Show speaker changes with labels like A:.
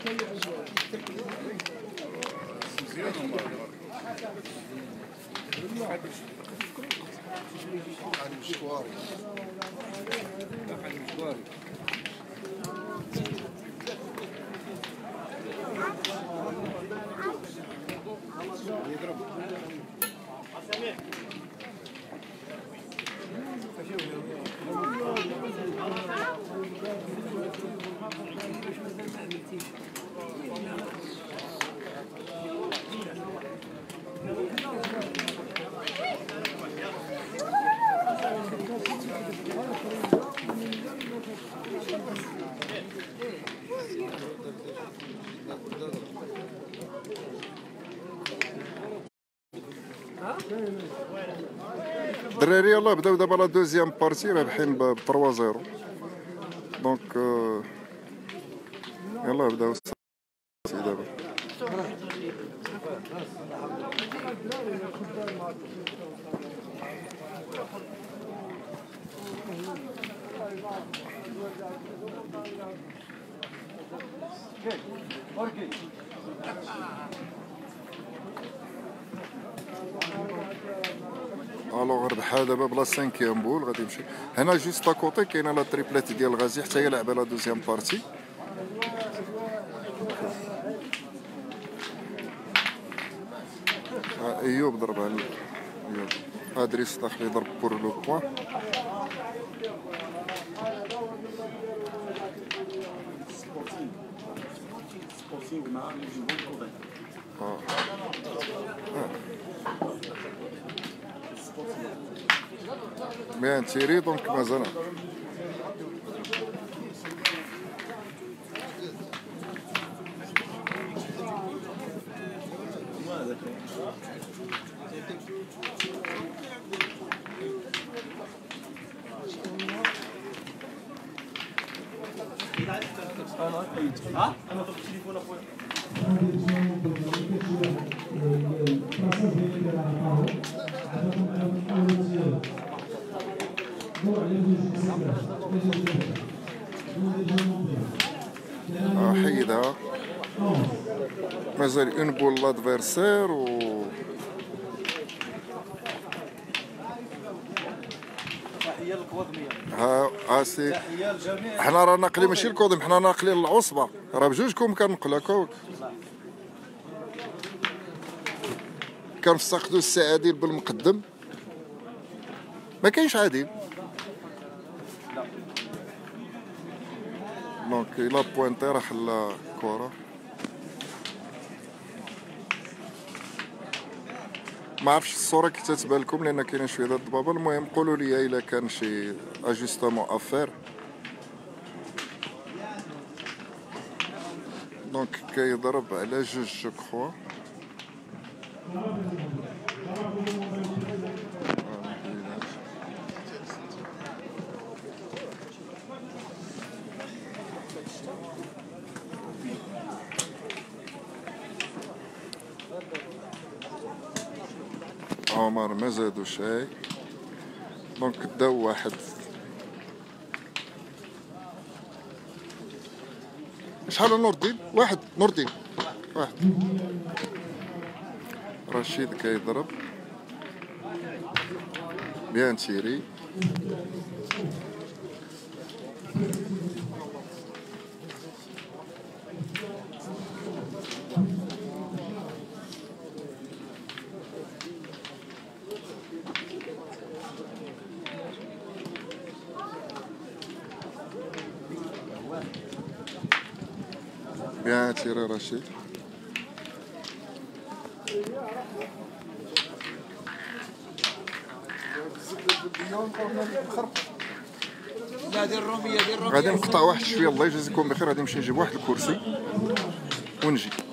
A: الدراري يلاه بداو دابا لا دوزيام بارتي رابحين ب 3-0 دونك يلاه بداو دابا. الوغ ربحها دابا بلا 5 بول غادي يمشي هنا جوست اكوتي كاينه لا تريبليت ديال غازي حتى هي لعبه لا دوزيام بارتي. ايوب ضرب على ايوب ادريس داخل يضرب بور لو بوين. بيان تيري دونك مازال حيدها مازال اون بول لادفيرسير و
B: تحيه للكوادميه.
A: ها سي حنا راه ناقلين ماشي الكوضم حنا ناقلين العصبه راه بجوجكم كنقلوا هكا كنفسخدو السعاديل بالمقدم ما كاينش عادل دونك الا بوينتي راه خلا كره ما عرفتش الصوره كي تتبان لكم لان كاينه شويه د الضبابه. المهم قولوا لي الا كان شي اجوستمون افير. دونك كيضرب على جوج جو كخوا عمر ما زادو شي. دونك داو واحد شحال نور الدين واحد نور الدين واحد رشيد كيضرب بيان تيري بيان تيري رشيد
B: لا دير الروميه
A: غادي نقطع واحد شويه الله يجازيكم بخير. غادي نمشي نجيب واحد الكرسي ونجي.